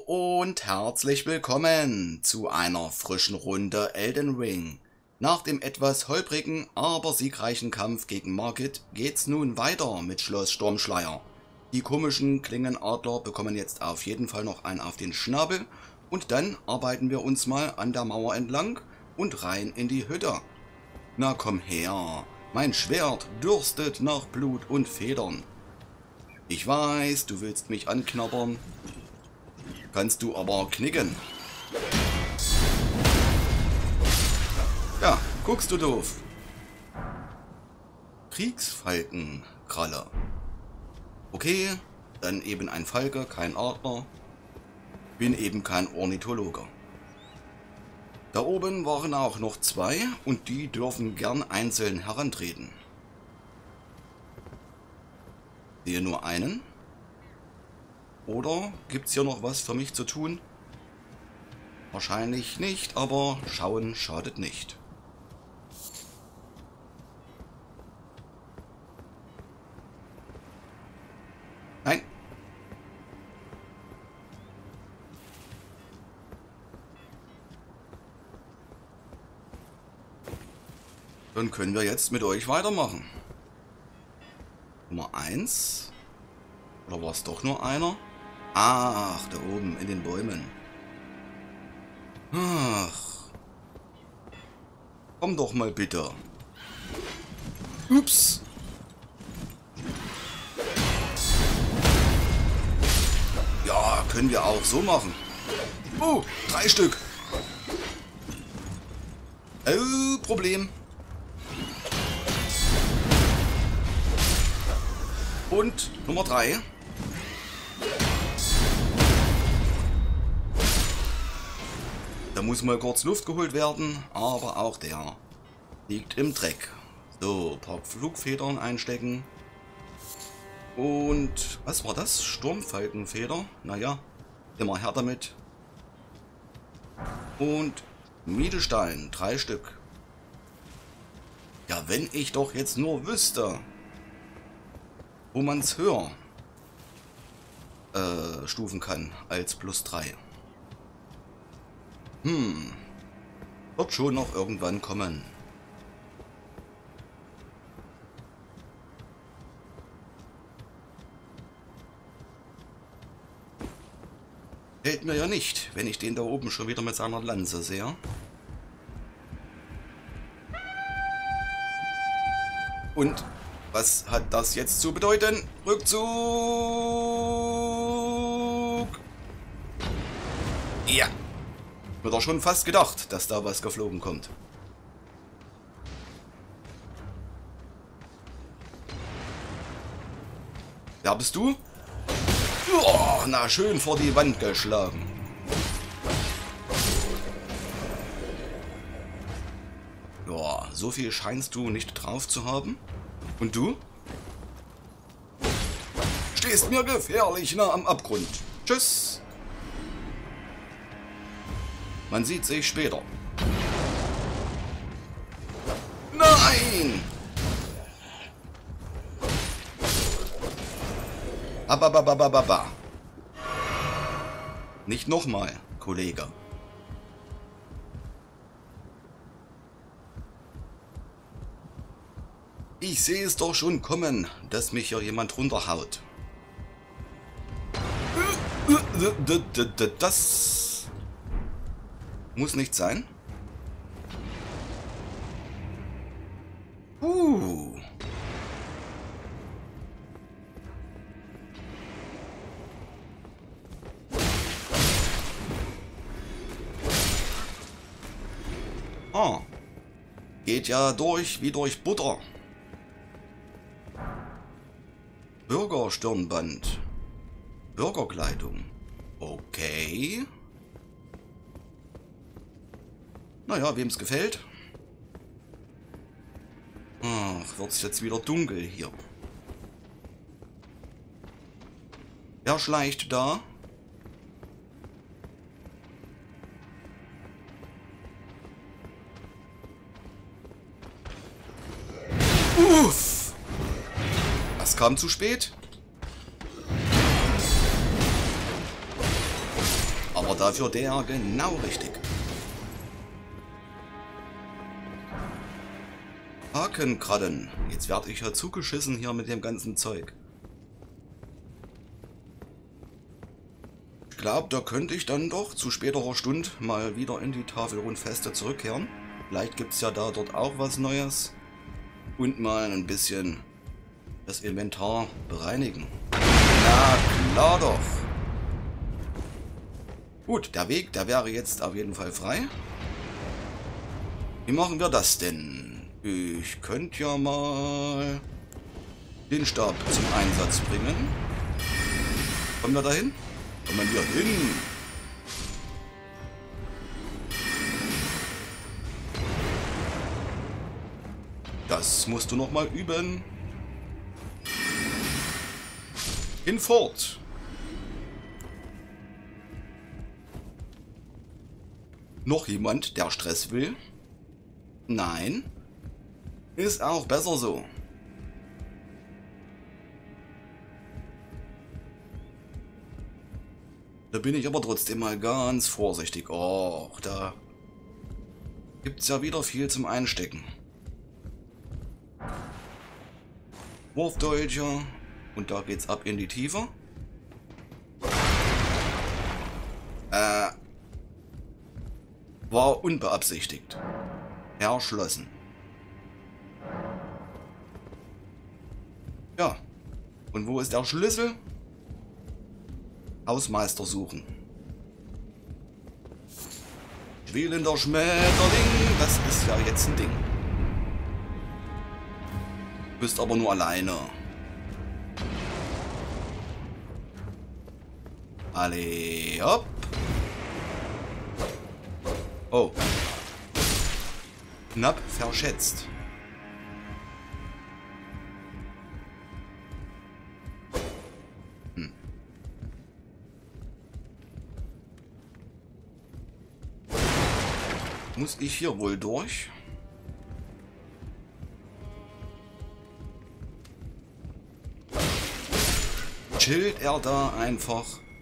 und herzlich willkommen zu einer frischen Runde Elden Ring. Nach dem etwas holprigen, aber siegreichen Kampf gegen Margit geht's nun weiter mit Schloss Stormschleier. Die komischen Klingenadler bekommen jetzt auf jeden Fall noch einen auf den Schnabel und dann arbeiten wir uns mal an der Mauer entlang und rein in die Hütte. Na komm her, mein Schwert dürstet nach Blut und Federn. Ich weiß, du willst mich anknabbern. Kannst du aber knicken. Ja, guckst du doof. Kriegsfalkenkralle. Okay, dann eben ein Falke, kein Adler. Bin eben kein Ornithologe. Da oben waren auch noch zwei und die dürfen gern einzeln herantreten. Sehe nur einen. Oder gibt es hier noch was für mich zu tun? Wahrscheinlich nicht, aber schauen schadet nicht. Nein. Dann können wir jetzt mit euch weitermachen. Nummer 1. Oder war es doch nur einer? Ach, da oben in den Bäumen. Ach. Komm doch mal bitte. Ups. Ja, können wir auch so machen. Oh, 3 Stück. Problem. Und Nummer 3. Da muss mal kurz Luft geholt werden, aber auch der liegt im Dreck. So, ein paar Flugfedern einstecken. Und was war das? Sturmfalkenfeder? Naja, immer her damit. Und Miedestein, 3 Stück. Ja, wenn ich doch jetzt nur wüsste, wo man es höher stufen kann als +3. Wird schon noch irgendwann kommen. Fällt mir ja nicht, wenn ich den da oben schon wieder mit seiner Lanze sehe. Und was hat das jetzt zu bedeuten? Rückzug! Ja. Wird doch schon fast gedacht, dass da was geflogen kommt. Wer bist du? Oh, na, schön vor die Wand geschlagen. Ja, so viel scheinst du nicht drauf zu haben. Und du? Stehst mir gefährlich nah am Abgrund. Tschüss. Man sieht sich später. Nein! Abababababa. Nicht nochmal, Kollege. Ich sehe es doch schon kommen, dass mich hier jemand runterhaut. Das muss nicht sein. Ah. Geht ja durch wie durch Butter. Bürgerstirnband. Bürgerkleidung. Okay. Naja, wem es gefällt. Ach, wird es jetzt wieder dunkel hier. Wer schleicht da? Uff! Das kam zu spät. war dafür der genau richtig. Hakenkrallen. Jetzt werde ich ja zugeschissen hier mit dem ganzen Zeug. Ich glaube, da könnte ich dann doch zu späterer Stunde mal wieder in die Tafelrundfeste zurückkehren. Vielleicht gibt es ja da dort auch was Neues. Und mal ein bisschen das Inventar bereinigen. Na klar doch. Gut, der Weg, der wäre jetzt auf jeden Fall frei. Wie machen wir das denn? Ich könnte ja mal den Stab zum Einsatz bringen. Kommen wir dahin? Kommen wir hin? Das musst du noch mal üben. Hinfort. Noch jemand, der Stress will? Nein. Ist auch besser so. Da bin ich aber trotzdem mal ganz vorsichtig. Och, da gibt's ja wieder viel zum Einstecken. Wurfdolcher. Und da geht's ab in die Tiefe. War unbeabsichtigt. Erschlossen. Ja. Und wo ist der Schlüssel? Hausmeister suchen. Spielender Schmetterling. Das ist ja jetzt ein Ding. Du bist aber nur alleine. Alle, hopp. Oh. Knapp verschätzt. Muss ich hier wohl durch? Chillt er da einfach?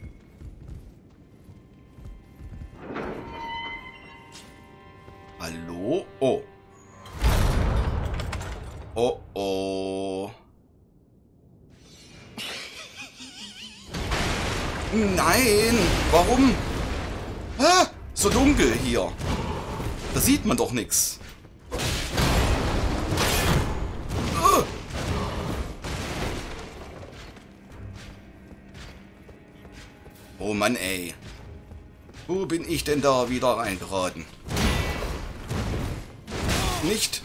Hallo? Oh. Oh oh. Nein! Warum? Ah, so dunkel hier. Da sieht man doch nichts. Oh Mann, ey. Wo bin ich denn da wieder reingeraten? Nicht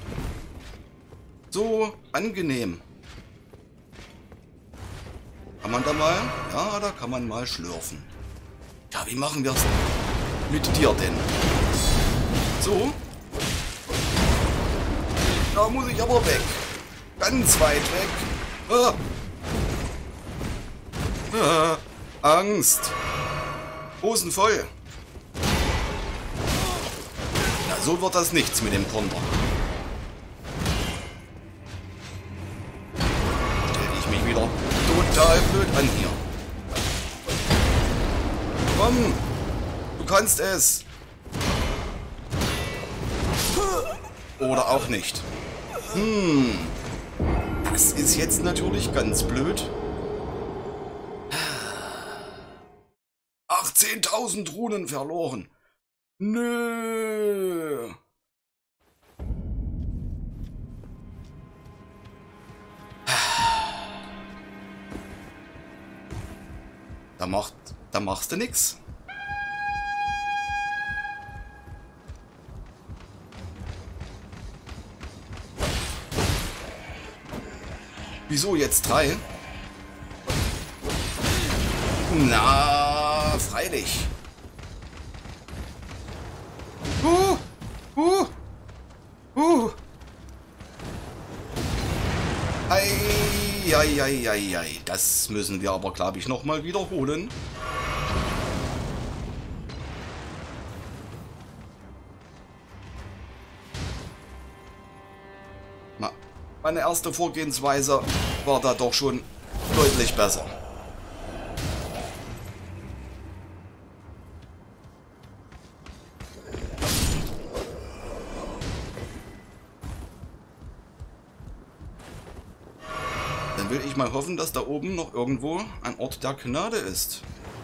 so angenehm. Kann man da mal? Ja, da kann man mal schlürfen. Ja, wie machen wir es mit dir denn? So. Da muss ich aber weg. Ganz weit weg. Angst. Hosen voll. Na, so wird das nichts mit dem Konter. Stell ich mich wieder total blöd an hier. Komm, du kannst es. Oder auch nicht. Das ist jetzt natürlich ganz blöd. 18.000 Runen verloren. Nö. Da machst du nix. Wieso jetzt 3? Na, freilich. Ei. Das müssen wir aber, glaube ich, nochmal wiederholen. Meine erste Vorgehensweise war da doch schon deutlich besser. Dann will ich mal hoffen, dass da oben noch irgendwo ein Ort der Gnade ist.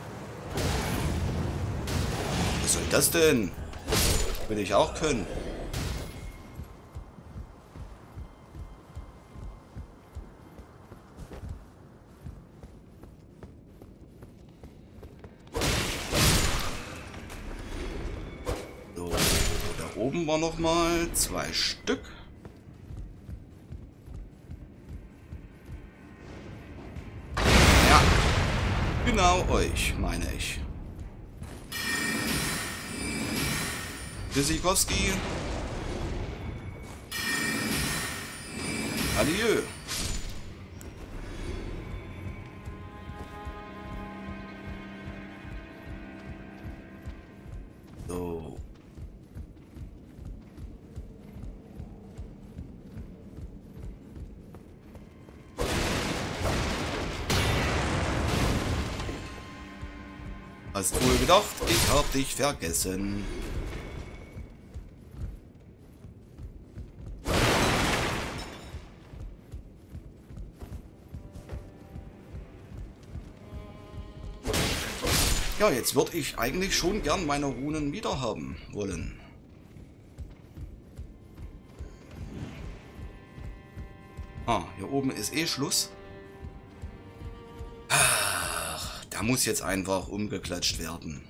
Was soll das denn? Will ich auch können. So, da oben war noch mal 2 Stück. Ja, genau euch, meine ich. Tschüssikowski. Adieu. So. Hast wohl gedacht, ich hab dich vergessen. Ja, jetzt würde ich eigentlich schon gern meine Runen wieder haben wollen. Ah, hier oben ist eh Schluss. Ach, da muss jetzt einfach umgeklatscht werden.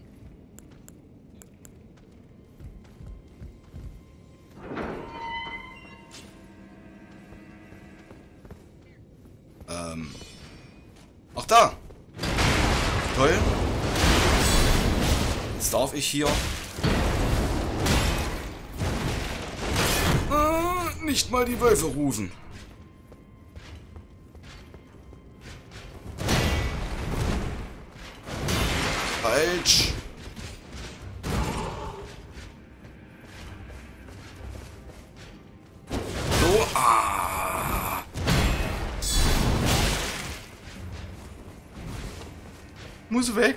Ach da! Toll. Jetzt darf ich hier nicht mal die Wölfe rufen. Falsch. So, muss weg.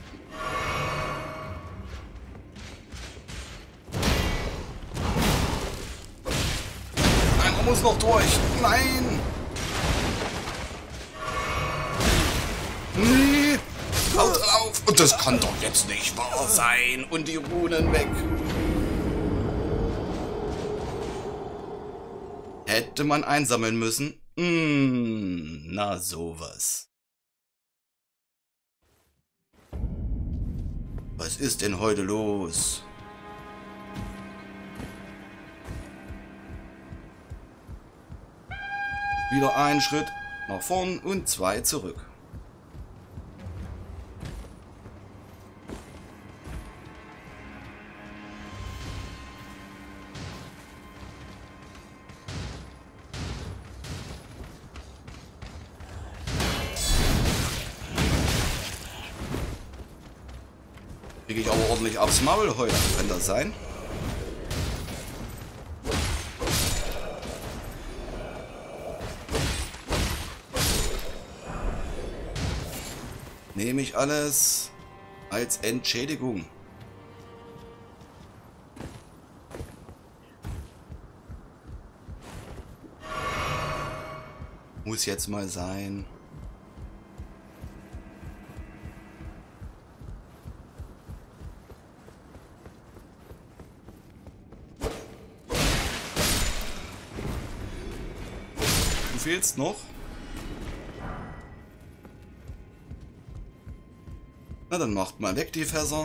Einer muss noch durch. Nein. Nee. Haut drauf. Und das kann doch jetzt nicht wahr sein. Und die Runen weg. Hätte man einsammeln müssen? Na sowas. Was ist denn heute los? Wieder ein Schritt nach vorn und 2 zurück. Kriege ich aber ordentlich aufs Maul heute, kann das sein? Nehme ich alles als Entschädigung. Muss jetzt mal sein. Du fehlst noch. Na, dann macht mal weg die Fässer.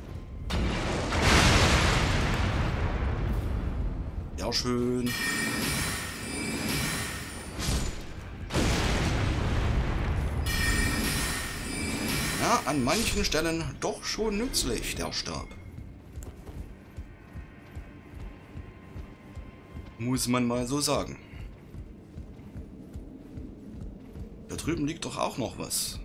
Ja, schön. Ja, an manchen Stellen doch schon nützlich, der Stab. Muss man mal so sagen. Da drüben liegt doch auch noch was.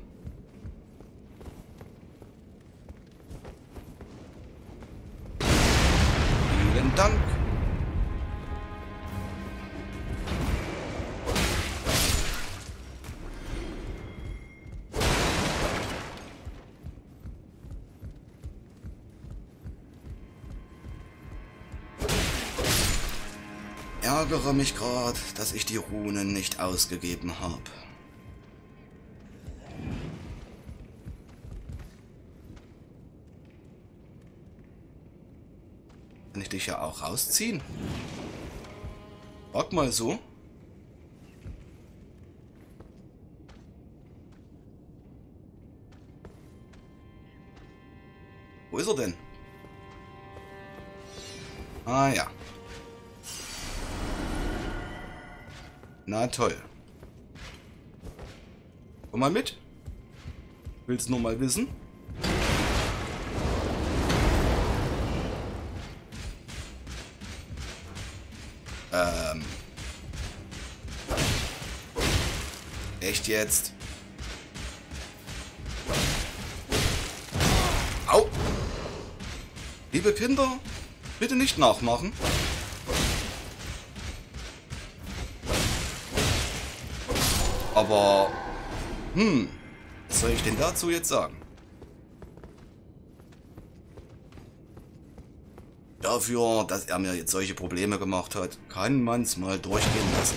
Vielen Dank. Ärgere mich gerade, dass ich die Runen nicht ausgegeben habe. Kann ich dich ja auch rausziehen? Frag mal so. Wo ist er denn? Ah ja. Na toll. Komm mal mit. Willst nur mal wissen? Echt jetzt? Au! Liebe Kinder, bitte nicht nachmachen. Aber, was soll ich denn dazu jetzt sagen? Dafür, dass er mir jetzt solche Probleme gemacht hat, kann man's mal durchgehen lassen.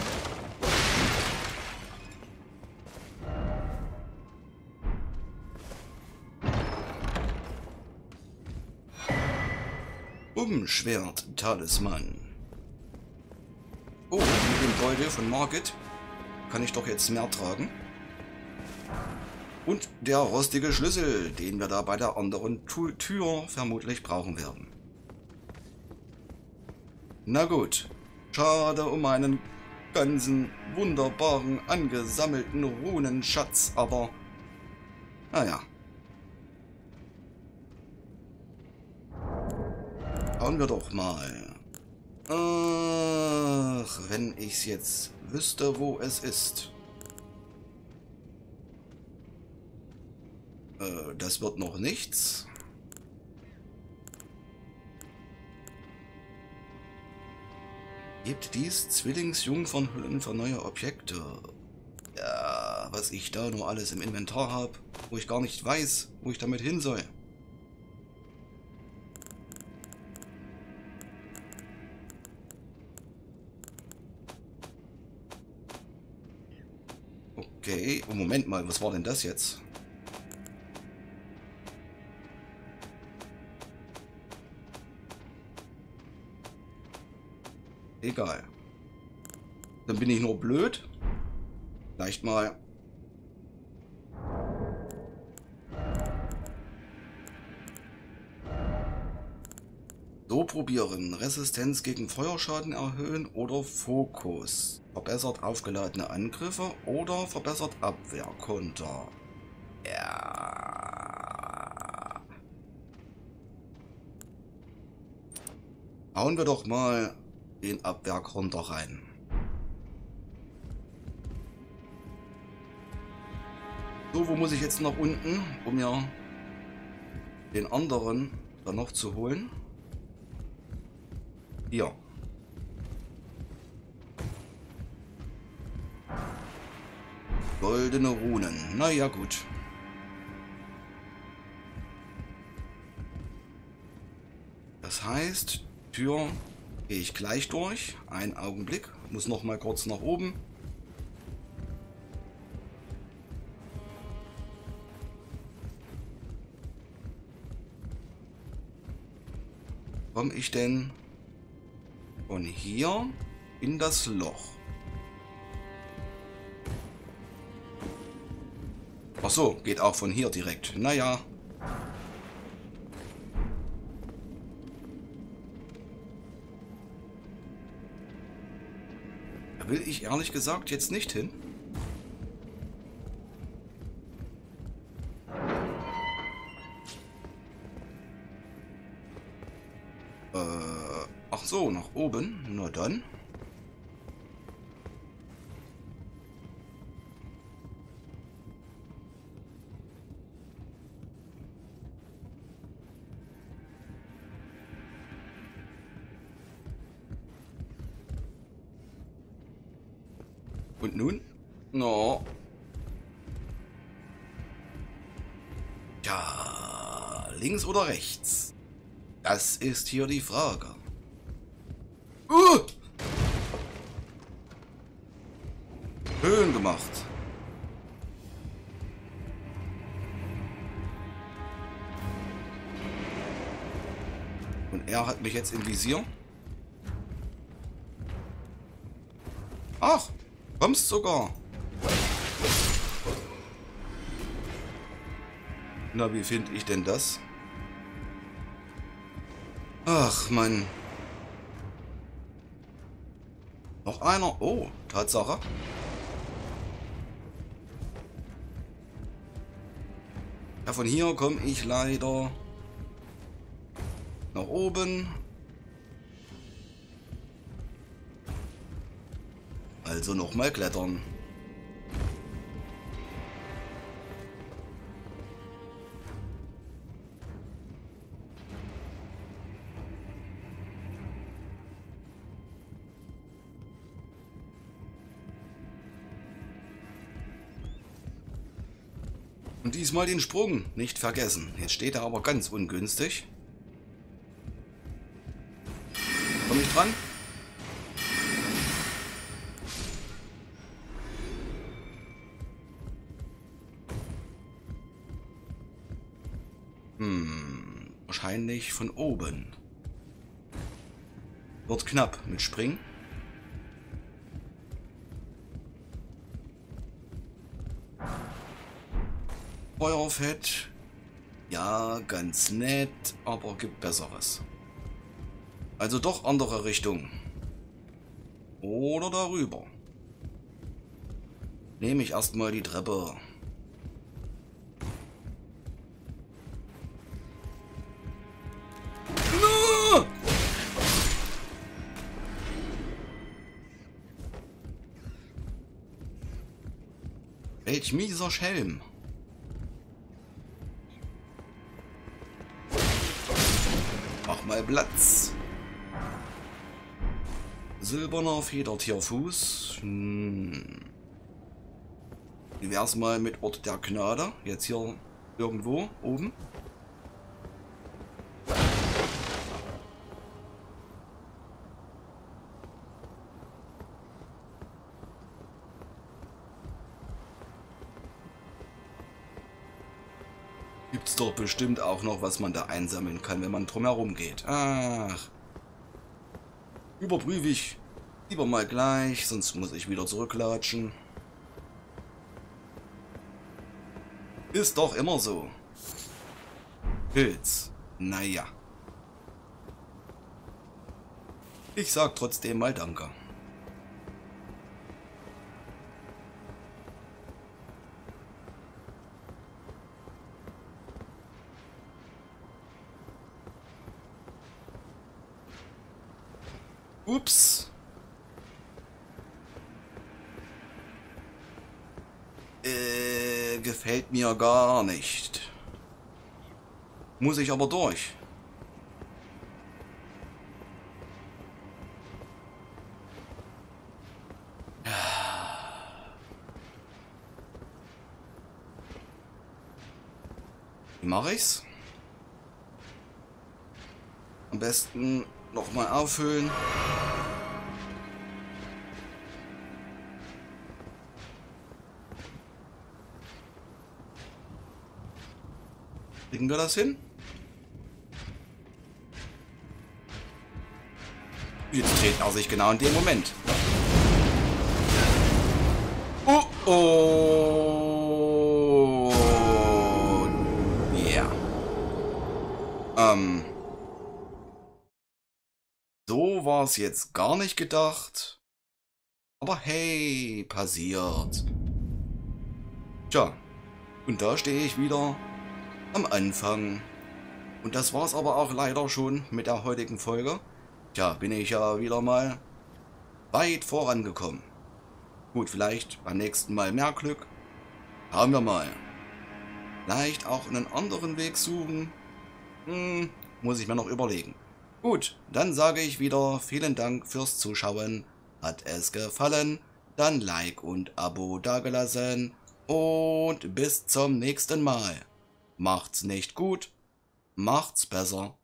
Schwert, Talisman. Oh, mit dem Beutel von Margit kann ich doch jetzt mehr tragen. Und der rostige Schlüssel, den wir da bei der anderen Tür vermutlich brauchen werden. Na gut, schade um einen ganzen wunderbaren angesammelten Runenschatz, aber naja. Schauen wir doch mal. Ach, wenn ich jetzt wüsste, wo es ist. Das wird noch nichts. Gibt dies Zwillingsjungfernhüllen für neue Objekte? Ja, was ich da nur alles im Inventar habe, wo ich gar nicht weiß, wo ich damit hin soll. Okay, oh, Moment mal, was war denn das jetzt? Egal. Dann bin ich nur blöd. Vielleicht mal. So probieren. Resistenz gegen Feuerschaden erhöhen oder Fokus. Verbessert aufgeladene Angriffe oder verbessert Abwehrkonter. Ja. Hauen wir doch mal den Abwehrkonter rein. So, wo muss ich jetzt nach unten, um mir den anderen dann noch zu holen? Hier. Goldene Runen. Naja, gut. Das heißt, Tür gehe ich gleich durch. Einen Augenblick. Muss noch mal kurz nach oben. Komme ich denn von hier in das Loch? Ach so, geht auch von hier direkt. Naja. Da will ich ehrlich gesagt jetzt nicht hin. Ach so, nach oben. Na dann. Und nun? No. Ja, links oder rechts? Das ist hier die Frage. Schön gemacht. Und Er hat mich jetzt im Visier. Ach, kommst sogar. Na, wie finde ich denn das? Ach, Mann. Noch einer. Oh, Tatsache. Ja, von hier komme ich leider nach oben. Also nochmal klettern. Und diesmal den Sprung nicht vergessen. Jetzt steht er aber ganz ungünstig. Komm ich dran? Wahrscheinlich von oben. Wird knapp mit Springen. Feuerfett. Ja, ganz nett, aber gibt Besseres. Also doch andere Richtung. Oder darüber. Nehme ich erstmal die Treppe. No! Welch mieser Schelm. Mach mal Platz. Silberner Federtierfuß. Wie wär's mal mit Ort der Gnade? Jetzt hier irgendwo oben. Gibt's doch bestimmt auch noch, was man da einsammeln kann, wenn man drumherum geht. Ach. Überprüfe ich lieber mal gleich, sonst muss ich wieder zurücklatschen. Ist doch immer so. Pilz. Naja. Ich sag trotzdem mal Danke. Ups. Gefällt mir gar nicht. Muss ich aber durch. Wie mache ich's? Am besten nochmal auffüllen. Kriegen wir das hin? Jetzt dreht er sich genau in dem Moment. Oh oh. Yeah. So war es jetzt gar nicht gedacht. Aber hey, passiert. Tja, und da stehe ich wieder am Anfang. Und das war's aber auch leider schon mit der heutigen Folge. Tja, bin ich ja wieder mal weit vorangekommen. Gut, vielleicht beim nächsten Mal mehr Glück. Schauen wir mal. Vielleicht auch einen anderen Weg suchen. Muss ich mir noch überlegen. Gut, dann sage ich wieder vielen Dank fürs Zuschauen. Hat es gefallen? Dann Like und Abo dagelassen. Und bis zum nächsten Mal. Macht's nicht gut, macht's besser.